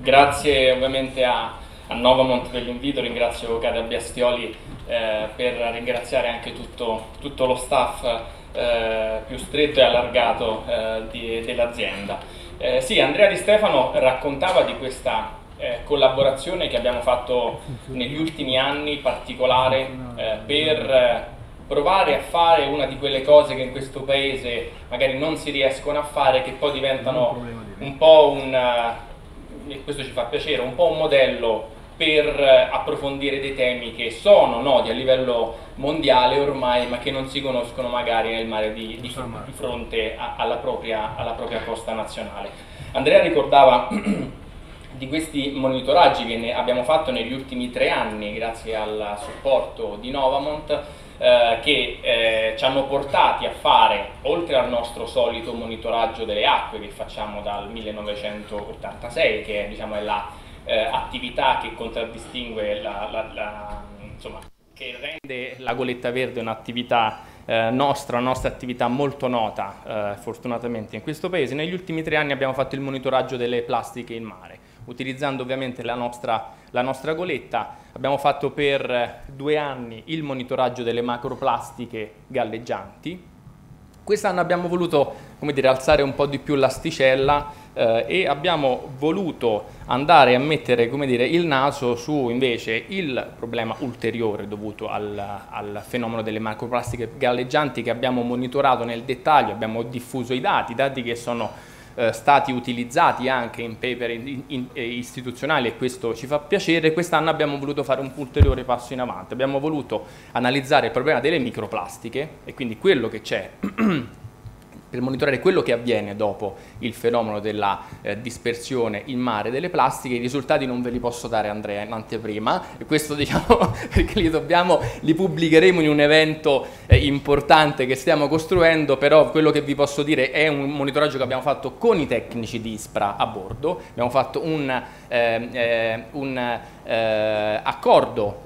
Grazie ovviamente a Novamont per l'invito, ringrazio Katia Biastioli per ringraziare anche tutto lo staff più stretto e allargato dell'azienda. Sì, Andrea Di Stefano raccontava di questa collaborazione che abbiamo fatto negli ultimi anni, particolare per provare a fare una di quelle cose che in questo paese magari non si riescono a fare, che poi diventano un po' e questo ci fa piacere, un po' un modello per approfondire dei temi che sono noti a livello mondiale ormai, ma che non si conoscono magari nel mare di fronte alla propria costa nazionale. Andrea ricordava di questi monitoraggi che ne abbiamo fatto negli ultimi 3 anni grazie al supporto di Novamont, che ci hanno portati a fare, oltre al nostro solito monitoraggio delle acque che facciamo dal 1986, che diciamo, è la attività che contraddistingue insomma, che rende la Goletta Verde un'attività una nostra attività molto nota, fortunatamente in questo paese. Negli ultimi 3 anni abbiamo fatto il monitoraggio delle plastiche in mare, utilizzando ovviamente la nostra goletta. Abbiamo fatto per 2 anni il monitoraggio delle macroplastiche galleggianti. Quest'anno abbiamo voluto, come dire, alzare un po' di più l'asticella e abbiamo voluto andare a mettere, come dire, il naso su invece il problema ulteriore dovuto al fenomeno delle macroplastiche galleggianti, che abbiamo monitorato nel dettaglio, abbiamo diffuso i dati che sono stati utilizzati anche in paper istituzionali, e questo ci fa piacere. Quest'anno abbiamo voluto fare un ulteriore passo in avanti, abbiamo voluto analizzare il problema delle microplastiche e quindi quello che c'è per monitorare quello che avviene dopo il fenomeno della dispersione in mare delle plastiche. I risultati non ve li posso dare, Andrea, in anteprima, e questo diciamo perché li pubblicheremo in un evento importante che stiamo costruendo, però quello che vi posso dire è un monitoraggio che abbiamo fatto con i tecnici di ISPRA a bordo. Abbiamo fatto un accordo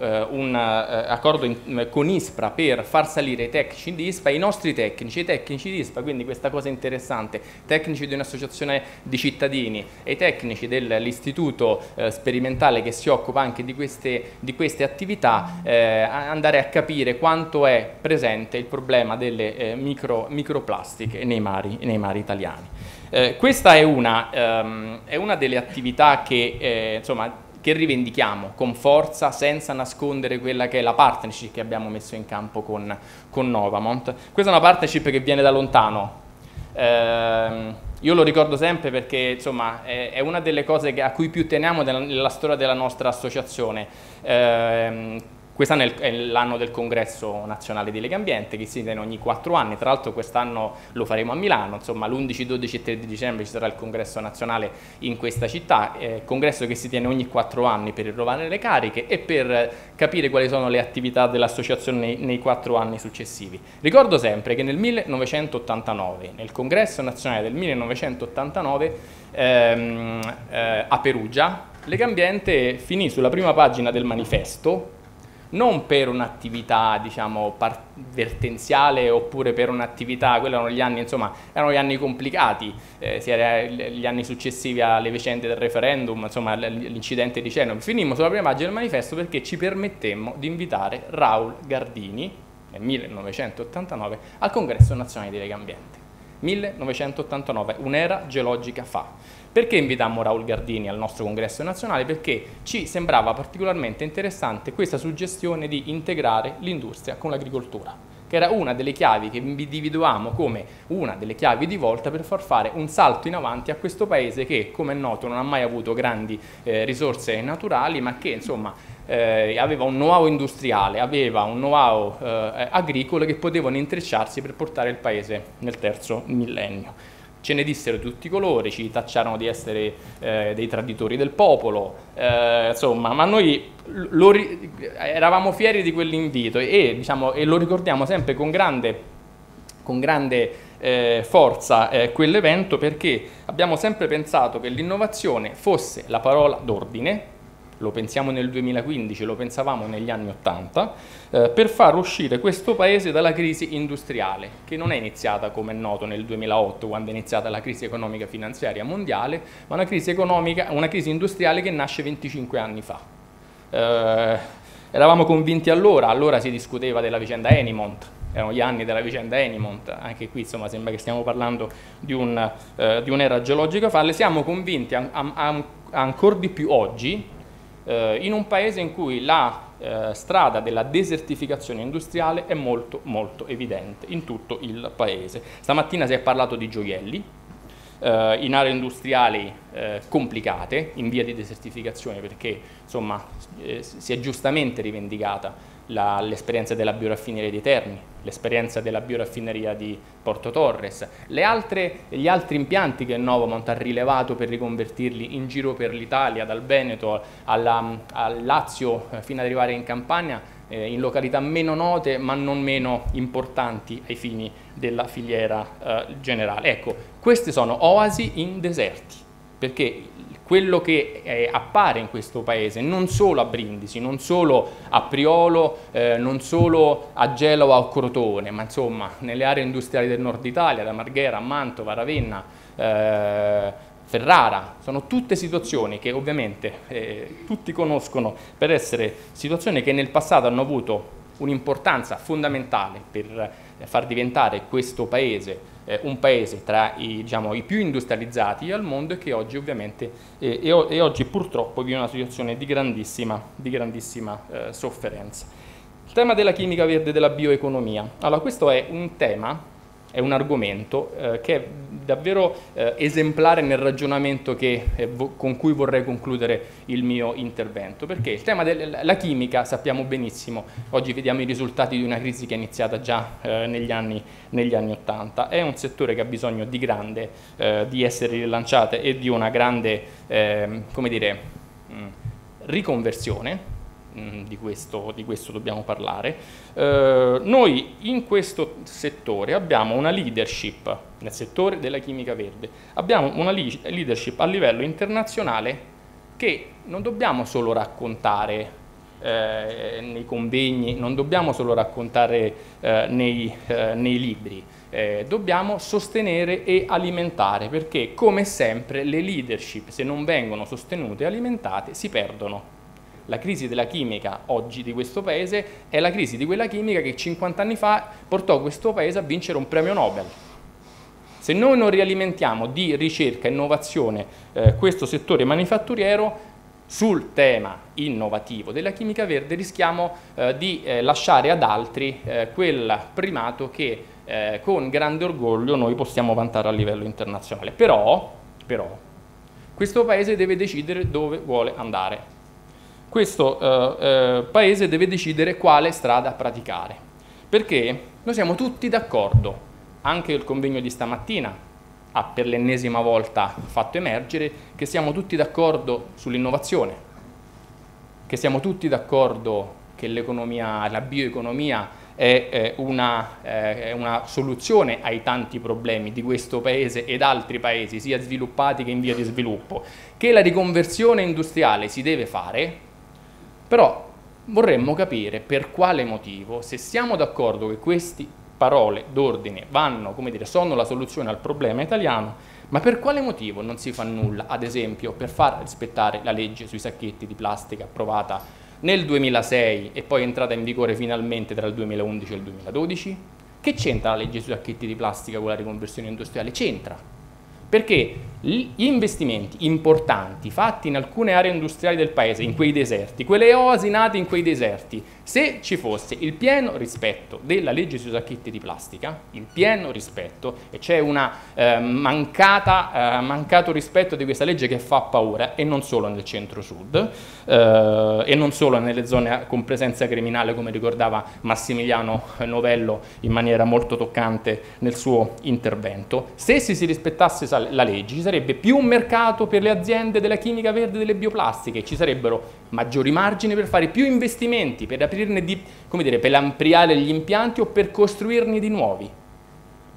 con ISPRA per far salire i tecnici di ISPRA, i tecnici di ISPRA, quindi questa cosa interessante, tecnici di un'associazione di cittadini e i tecnici dell'istituto sperimentale che si occupa anche di queste attività, andare a capire quanto è presente il problema delle microplastiche nei mari italiani. Questa è una delle attività che insomma, che rivendichiamo con forza, senza nascondere quella che è la partnership che abbiamo messo in campo con Novamont. Questa è una partnership che viene da lontano. Io lo ricordo sempre perché insomma, è una delle cose a cui più teniamo nella storia della nostra associazione. Quest'anno è l'anno del congresso nazionale di Legambiente, che si tiene ogni 4 anni, tra l'altro quest'anno lo faremo a Milano, insomma l'11, 12 e 13 dicembre ci sarà il congresso nazionale in questa città, congresso che si tiene ogni 4 anni per rinnovare le cariche e per capire quali sono le attività dell'associazione nei 4 anni successivi. Ricordo sempre che nel 1989, nel congresso nazionale del 1989, a Perugia, Legambiente finì sulla prima pagina del manifesto, non per un'attività diciamo vertenziale oppure per un'attività, quelli erano gli anni, insomma, erano gli anni complicati, gli anni successivi alle vicende del referendum, insomma l'incidente di Chernobyl. Finimmo sulla prima pagina del manifesto perché ci permettemmo di invitare Raul Gardini nel 1989 al congresso nazionale di Legambiente. 1989, un'era geologica fa. Perché invitammo Raul Gardini al nostro congresso nazionale? Perché ci sembrava particolarmente interessante questa suggestione di integrare l'industria con l'agricoltura, che era una delle chiavi che individuavamo come una delle chiavi di volta per far fare un salto in avanti a questo paese che, come è noto, non ha mai avuto grandi risorse naturali, ma che insomma aveva un know-how industriale, aveva un know-how agricolo che potevano intrecciarsi per portare il paese nel terzo millennio. Ce ne dissero di tutti i colori, ci tacciarono di essere dei traditori del popolo, insomma, ma noi eravamo fieri di quell'invito e, diciamo, e lo ricordiamo sempre con grande forza quell'evento, perché abbiamo sempre pensato che l'innovazione fosse la parola d'ordine lo pensiamo nel 2015, lo pensavamo negli anni 80, per far uscire questo paese dalla crisi industriale, che non è iniziata, come è noto, nel 2008, quando è iniziata la crisi economica finanziaria mondiale, ma una crisi industriale che nasce 25 anni fa. Eravamo convinti allora si discuteva della vicenda Enimont, erano gli anni della vicenda Enimont, anche qui insomma sembra che stiamo parlando di un'era geologica fa, siamo convinti ancora di più oggi, in un paese in cui la strada della desertificazione industriale è molto molto evidente in tutto il paese. Stamattina si è parlato di gioielli, in aree industriali complicate, in via di desertificazione, perché insomma si è giustamente rivendicata l'esperienza della bioraffineria di Terni, l'esperienza della bioraffineria di Porto Torres, gli altri impianti che Novamont ha rilevato per riconvertirli in giro per l'Italia, dal Veneto al Lazio fino ad arrivare in Campania, in località meno note ma non meno importanti ai fini della filiera generale. Ecco, queste sono oasi in deserti, perché quello che appare in questo paese, non solo a Brindisi, non solo a Priolo, non solo a Genova o Crotone, ma insomma nelle aree industriali del nord Italia, da Marghera a Mantova, Ravenna, Ferrara, sono tutte situazioni che ovviamente tutti conoscono per essere situazioni che nel passato hanno avuto un'importanza fondamentale per far diventare questo paese un paese tra i più industrializzati al mondo, e che oggi ovviamente oggi purtroppo vive una situazione di grandissima sofferenza. Il tema della chimica verde e della bioeconomia. Allora, questo è un tema, è un argomento che è davvero esemplare nel ragionamento con cui vorrei concludere il mio intervento, perché il tema della chimica, sappiamo benissimo, oggi vediamo i risultati di una crisi che è iniziata già negli anni 80, è un settore che ha bisogno di essere rilanciato e di una grande riconversione. Di questo dobbiamo parlare. Noi in questo settore abbiamo una leadership, nel settore della chimica verde, abbiamo una leadership a livello internazionale che non dobbiamo solo raccontare nei convegni, non dobbiamo solo raccontare nei libri, dobbiamo sostenere e alimentare, perché come sempre le leadership, se non vengono sostenute e alimentate, si perdono. La crisi della chimica oggi di questo paese è la crisi di quella chimica che 50 anni fa portò questo paese a vincere un premio Nobel. Se noi non rialimentiamo di ricerca e innovazione questo settore manifatturiero, sul tema innovativo della chimica verde rischiamo di lasciare ad altri quel primato che con grande orgoglio noi possiamo vantare a livello internazionale. Però questo paese deve decidere dove vuole andare. Questo paese deve decidere quale strada praticare, perché noi siamo tutti d'accordo, anche il convegno di stamattina ha per l'ennesima volta fatto emergere che siamo tutti d'accordo sull'innovazione, che siamo tutti d'accordo che la bioeconomia è una soluzione ai tanti problemi di questo paese ed altri paesi, sia sviluppati che in via di sviluppo, che la riconversione industriale si deve fare. Però vorremmo capire per quale motivo, se siamo d'accordo che queste parole d'ordine sono la soluzione al problema italiano, ma per quale motivo non si fa nulla, ad esempio, per far rispettare la legge sui sacchetti di plastica approvata nel 2006 e poi entrata in vigore finalmente tra il 2011 e il 2012? Che c'entra la legge sui sacchetti di plastica con la riconversione industriale? C'entra. Perché gli investimenti importanti fatti in alcune aree industriali del paese, in quei deserti, quelle oasi nate in quei deserti, se ci fosse il pieno rispetto della legge sui sacchetti di plastica, il pieno rispetto, e c'è un mancato rispetto di questa legge che fa paura, e non solo nel centro-sud, e non solo nelle zone con presenza criminale, come ricordava Massimiliano Novello in maniera molto toccante nel suo intervento. Se si rispettasse la legge, ci sarebbe più un mercato per le aziende della chimica verde e delle bioplastiche, ci sarebbero maggiori margini per fare più investimenti, per aprirne per ampliare gli impianti o per costruirne di nuovi.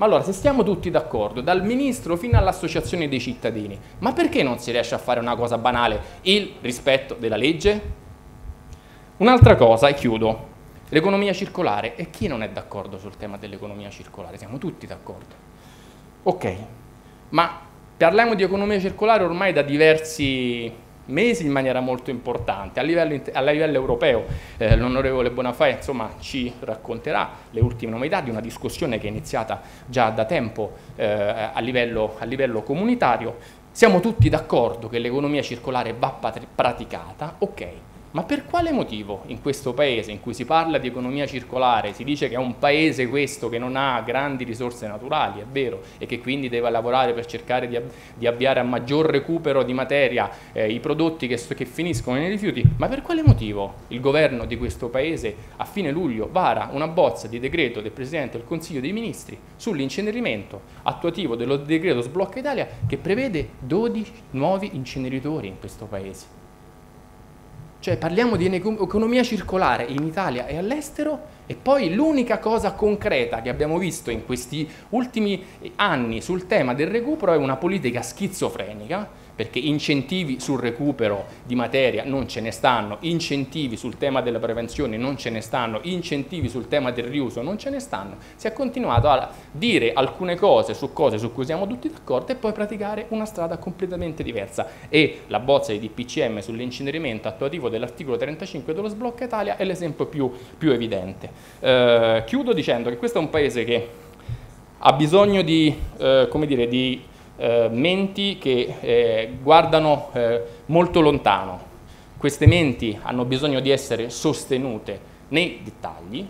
Ma allora, se stiamo tutti d'accordo, dal ministro fino all'associazione dei cittadini, ma perché non si riesce a fare una cosa banale, il rispetto della legge? Un'altra cosa, e chiudo, l'economia circolare. E chi non è d'accordo sul tema dell'economia circolare? Siamo tutti d'accordo. Ok, ma parliamo di economia circolare ormai da diversi mesi in maniera molto importante, a livello europeo. L'onorevole Bonafè insomma ci racconterà le ultime novità di una discussione che è iniziata già da tempo a livello comunitario. Siamo tutti d'accordo che l'economia circolare va praticata, ok. Ma per quale motivo in questo paese in cui si parla di economia circolare, si dice che è un paese questo che non ha grandi risorse naturali, è vero, e che quindi deve lavorare per cercare di avviare a maggior recupero di materia i prodotti che finiscono nei rifiuti, ma per quale motivo il governo di questo paese a fine luglio vara una bozza di decreto del Presidente del Consiglio dei Ministri sull'incenerimento attuativo dello decreto Sblocca Italia che prevede 12 nuovi inceneritori in questo paese? Cioè parliamo di economia circolare in Italia e all'estero e poi l'unica cosa concreta che abbiamo visto in questi ultimi anni sul tema del recupero è una politica schizofrenica, perché incentivi sul recupero di materia non ce ne stanno, incentivi sul tema della prevenzione non ce ne stanno, incentivi sul tema del riuso non ce ne stanno. Si è continuato a dire alcune cose su cui siamo tutti d'accordo e poi praticare una strada completamente diversa. E la bozza di DPCM sull'incenerimento attuativo dell'articolo 35 dello Sblocca Italia è l'esempio più evidente. Chiudo dicendo che questo è un paese che ha bisogno di, come dire, di menti che guardano molto lontano. Queste menti hanno bisogno di essere sostenute nei dettagli,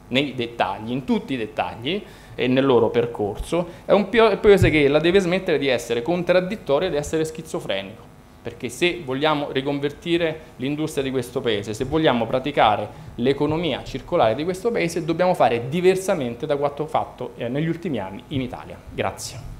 in tutti i dettagli e nel loro percorso. È un paese che la deve smettere di essere contraddittorio ed essere schizofrenico, perché se vogliamo riconvertire l'industria di questo paese, se vogliamo praticare l'economia circolare di questo paese, dobbiamo fare diversamente da quanto fatto negli ultimi anni in Italia. Grazie.